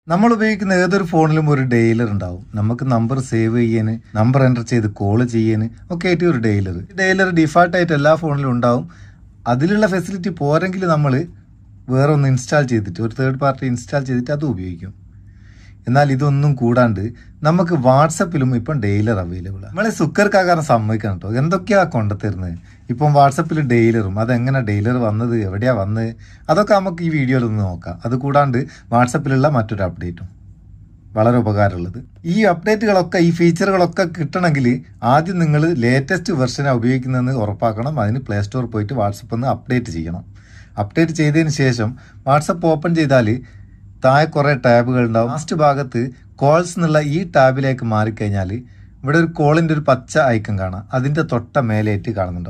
നമ്മൾ ഉപയോഗിക്കുന്ന ഏതൊരു ഫോണിലും ഒരു ഡെയിലർ ഉണ്ടാവും. നമുക്ക് നമ്പർ സേവ് ചെയ്യാൻ, നമ്പർ എൻ്റർ ചെയ്ത് കോൾ ചെയ്യാൻ ഒക്കെ ആയിട്ട് ഒരു ഡെയിലർ ഡിഫാൾട്ടായിട്ട് എല്ലാ ഫോണിലും ഉണ്ടാവും. അതിലുള്ള ഫെസിലിറ്റി പോരെങ്കിൽ നമ്മൾ വേറെ ഒന്ന് ഇൻസ്റ്റാൾ ചെയ്തിട്ട്, ഒരു തേർഡ് പാർട്ടി ഇൻസ്റ്റാൾ ചെയ്തിട്ട് അത് ഉപയോഗിക്കും. എന്നാൽ ഇതൊന്നും കൂടാണ്ട് നമുക്ക് വാട്സപ്പിലും ഇപ്പം ഡെയിലർ അവൈലബിൾ ആണ്. നമ്മളെ സുക്കർക്കാകാരം സമ്മതിക്കണം കേട്ടോ. എന്തൊക്കെയാ കൊണ്ടുത്തരുന്നത്. ഇപ്പം വാട്സപ്പിൽ ഡെയിലറും, അതെങ്ങനെ ഡെയിലർ വന്നത്, എവിടെയാ വന്നത്, അതൊക്കെ നമുക്ക് ഈ വീഡിയോയിൽ ഒന്ന് നോക്കാം. അത് കൂടാണ്ട് വാട്സപ്പിലുള്ള മറ്റൊരു അപ്ഡേറ്റും വളരെ ഉപകാരമുള്ളത്. ഈ അപ്ഡേറ്റുകളൊക്കെ, ഈ ഫീച്ചറുകളൊക്കെ കിട്ടണമെങ്കിൽ ആദ്യം നിങ്ങൾ ലേറ്റസ്റ്റ് വെർഷനാണ് ഉപയോഗിക്കുന്നതെന്ന് ഉറപ്പാക്കണം. അതിന് പ്ലേ സ്റ്റോർ പോയിട്ട് വാട്സപ്പ് ഒന്ന് അപ്ഡേറ്റ് ചെയ്യണം. അപ്ഡേറ്റ് ചെയ്തതിന് ശേഷം വാട്സപ്പ് ഓപ്പൺ ചെയ്താൽ താഴെ കുറേ ടാബുകൾ ഉണ്ടാവും. ലാസ്റ്റ് ഭാഗത്ത് കോൾസ് എന്നുള്ള ഈ ടാബിലേക്ക് മാറിക്കഴിഞ്ഞാൽ ഇവിടെ ഒരു കോളിൻ്റെ ഒരു പച്ച ഐക്കൺ കാണാം. അതിൻ്റെ തൊട്ട മേലേറ്റ് കാണുന്നുണ്ടോ?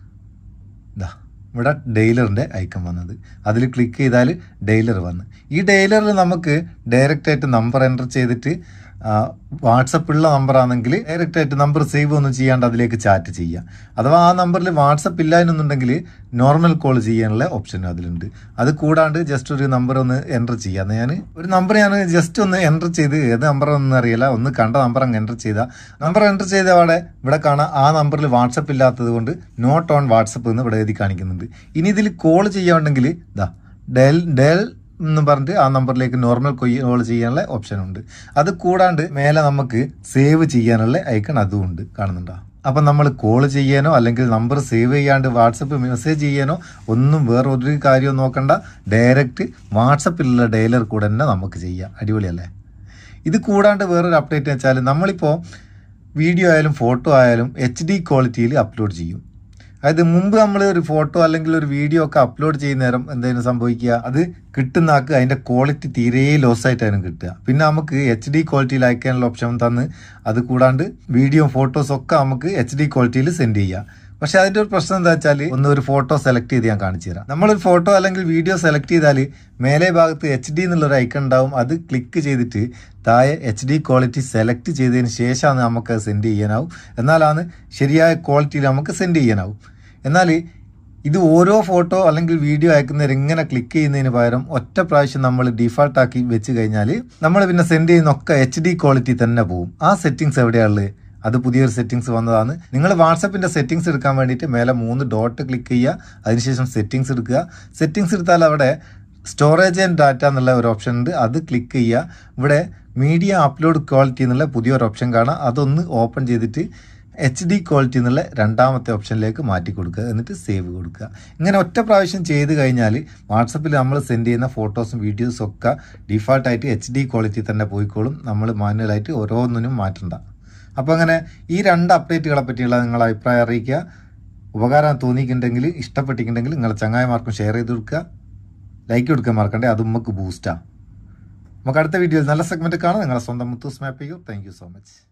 ഇതാ ഇവിടെ ഡെയിലറിൻ്റെ ഐക്കൺ വന്നത്. അതിൽ ക്ലിക്ക് ചെയ്താൽ ഡെയിലർ വന്ന്. ഈ ഡെയിലറിൽ നമുക്ക് ഡയറക്റ്റായിട്ട് നമ്പർ എൻ്റർ ചെയ്തിട്ട്, വാട്സപ്പുള്ള നമ്പറാണെങ്കിൽ ഡയറക്റ്റായിട്ട് നമ്പർ സേവ് ഒന്നും ചെയ്യാണ്ട് അതിലേക്ക് ചാറ്റ് ചെയ്യാം. അഥവാ ആ നമ്പറിൽ വാട്സപ്പ് ഇല്ല എന്നുണ്ടെങ്കിൽ നോർമൽ കോൾ ചെയ്യാനുള്ള ഓപ്ഷൻ അതിലുണ്ട്. അത് കൂടാണ്ട് ജസ്റ്റ് ഒരു നമ്പർ ഒന്ന് എൻ്റർ ചെയ്യാം. ഒരു നമ്പർ ഞാൻ ജസ്റ്റ് ഒന്ന് എൻ്റർ ചെയ്ത്, ഏത് നമ്പറൊന്നും അറിയില്ല, ഒന്ന് കണ്ട നമ്പർ അങ്ങ് എൻ്റർ ചെയ്താൽ, നമ്പർ എൻ്റർ ചെയ്ത അവിടെ ഇവിടെ കാണാം ആ നമ്പറിൽ വാട്സപ്പ് ഇല്ലാത്തത് കൊണ്ട് നോട്ട് ഓൺ വാട്സപ്പ് എന്ന് ഇവിടെ എഴുതി കാണിക്കുന്നുണ്ട്. ഇനി ഇതിൽ കോൾ ചെയ്യാനുണ്ടെങ്കിൽ ഇതാ ഡെൽ എന്ന് പറഞ്ഞിട്ട് ആ നമ്പറിലേക്ക് നോർമൽ കോൾ ചെയ്യാനുള്ള ഓപ്ഷൻ ഉണ്ട്. അത് കൂടാണ്ട് മേലെ നമുക്ക് സേവ് ചെയ്യാനുള്ള ഐക്കൺ അതും ഉണ്ട്, കാണുന്നുണ്ടോ? അപ്പം നമ്മൾ കോൾ ചെയ്യാനോ അല്ലെങ്കിൽ നമ്പർ സേവ് ചെയ്യാണ്ട് വാട്സപ്പ് മെസ്സേജ് ചെയ്യാനോ ഒന്നും വേറെ ഒരു കാര്യവും നോക്കണ്ട. ഡയറക്റ്റ് വാട്സപ്പിലുള്ള ഡെയിലർ കൂടെ തന്നെ നമുക്ക് ചെയ്യാം. അടിപൊളിയല്ലേ? ഇത് കൂടാണ്ട് വേറൊരു അപ്ഡേറ്റ് വെച്ചാൽ നമ്മളിപ്പോൾ വീഡിയോ ആയാലും ഫോട്ടോ ആയാലും HD ക്വാളിറ്റിയിൽ അപ്ലോഡ് ചെയ്യും. അതായത് മുമ്പ് നമ്മൾ ഒരു ഫോട്ടോ അല്ലെങ്കിൽ ഒരു വീഡിയോ ഒക്കെ അപ്ലോഡ് ചെയ്യുന്ന നേരം എന്തായാലും സംഭവിക്കുക, അത് കിട്ടുന്ന ആൾക്ക് അതിൻ്റെ ക്വാളിറ്റി തീരെ ലോസ് ആയിട്ടായിരുന്നു കിട്ടുക. പിന്നെ നമുക്ക് HD ക്വാളിറ്റിയിൽ അയക്കാനുള്ള ഓപ്ഷൻ തന്ന്, അത് കൂടാണ്ട് വീഡിയോ ഫോട്ടോസ് ഒക്കെ നമുക്ക് HD ക്വാളിറ്റിയിൽ സെൻഡ് ചെയ്യാം. പക്ഷെ അതിൻ്റെ ഒരു പ്രശ്നം എന്താ വെച്ചാൽ, ഒരു ഫോട്ടോ സെലക്ട് ചെയ്ത് ഞാൻ കാണിച്ചു തരാം. നമ്മളൊരു ഫോട്ടോ അല്ലെങ്കിൽ വീഡിയോ സെലക്ട് ചെയ്താൽ മേലെ ഭാഗത്ത് HD എന്നുള്ളൊരു ഐക്കൺ ഉണ്ടാവും. അത് ക്ലിക്ക് ചെയ്തിട്ട് താഴെ HD ക്വാളിറ്റി സെലക്ട് ചെയ്തതിന് ശേഷമാണ് നമുക്ക് സെൻഡ് ചെയ്യാനാവും. എന്നാലാണ് ശരിയായ ക്വാളിറ്റിയിൽ നമുക്ക് സെൻഡ് ചെയ്യാനാവും. എന്നാൽ ഇത് ഓരോ ഫോട്ടോ അല്ലെങ്കിൽ വീഡിയോ അയക്കുന്നവർ ഇങ്ങനെ ക്ലിക്ക് ചെയ്യുന്നതിന് പകരം ഒറ്റ പ്രാവശ്യം നമ്മൾ ഡിഫാൾട്ടാക്കി വെച്ച് കഴിഞ്ഞാൽ നമ്മൾ പിന്നെ സെൻഡ് ചെയ്യുന്നൊക്കെ HD ക്വാളിറ്റി തന്നെ പോകും. ആ സെറ്റിങ്സ് എവിടെയാണുള്ളത്? അത് പുതിയൊരു സെറ്റിങ്സ് വന്നതാണ്. നിങ്ങൾ വാട്സപ്പിൻ്റെ സെറ്റിങ്സ് എടുക്കാൻ വേണ്ടിയിട്ട് മേലെ 3 ഡോട്ട് ക്ലിക്ക് ചെയ്യുക. അതിനുശേഷം സെറ്റിങ്സ് എടുക്കുക. സെറ്റിങ്സ് എടുത്താൽ അവിടെ സ്റ്റോറേജ് ആൻഡ് ഡാറ്റ എന്നുള്ള ഒരു ഓപ്ഷൻ ഉണ്ട്. അത് ക്ലിക്ക് ചെയ്യുക. ഇവിടെ മീഡിയ അപ്ലോഡ് ക്വാളിറ്റി എന്നുള്ള പുതിയൊരു ഓപ്ഷൻ കാണാം. അതൊന്ന് ഓപ്പൺ ചെയ്തിട്ട് HD ക്വാളിറ്റി എന്നുള്ള രണ്ടാമത്തെ ഓപ്ഷനിലേക്ക് മാറ്റി കൊടുക്കുക. എന്നിട്ട് സേവ് കൊടുക്കുക. ഇങ്ങനെ ഒറ്റ പ്രാവശ്യം ചെയ്ത് കഴിഞ്ഞാൽ വാട്സപ്പിൽ നമ്മൾ സെൻഡ് ചെയ്യുന്ന ഫോട്ടോസും വീഡിയോസും ഒക്കെ ഡിഫാൾട്ടായിട്ട് HD ക്വാളിറ്റി തന്നെ പോയിക്കോളും. നമ്മൾ മാനുവലായിട്ട് ഓരോന്നിനും മാറ്റണ്ട. അപ്പോൾ അങ്ങനെ ഈ 2 അപ്ഡേറ്റുകളെ പറ്റിയുള്ള നിങ്ങളുടെ അഭിപ്രായം അറിയിക്കുക. ഉപകാരം തോന്നിയിട്ടുണ്ടെങ്കിൽ, ഇഷ്ടപ്പെട്ടിട്ടുണ്ടെങ്കിൽ നിങ്ങളെ ചങ്ങായിമാർക്കും ഷെയർ ചെയ്ത് കൊടുക്കുക. ലൈക്ക് കൊടുക്കാൻ മറക്കണ്ടേ, അത് നമുക്ക് ബൂസ്റ്റാണ്. നമുക്ക് അടുത്ത വീഡിയോയിൽ നല്ല സെഗ്മെൻറ്റ് കാണാം. നിങ്ങളെ സ്വന്തം മുത്തൂസ് മാപ്പ് ചെയ്യൂ. Thank you so much.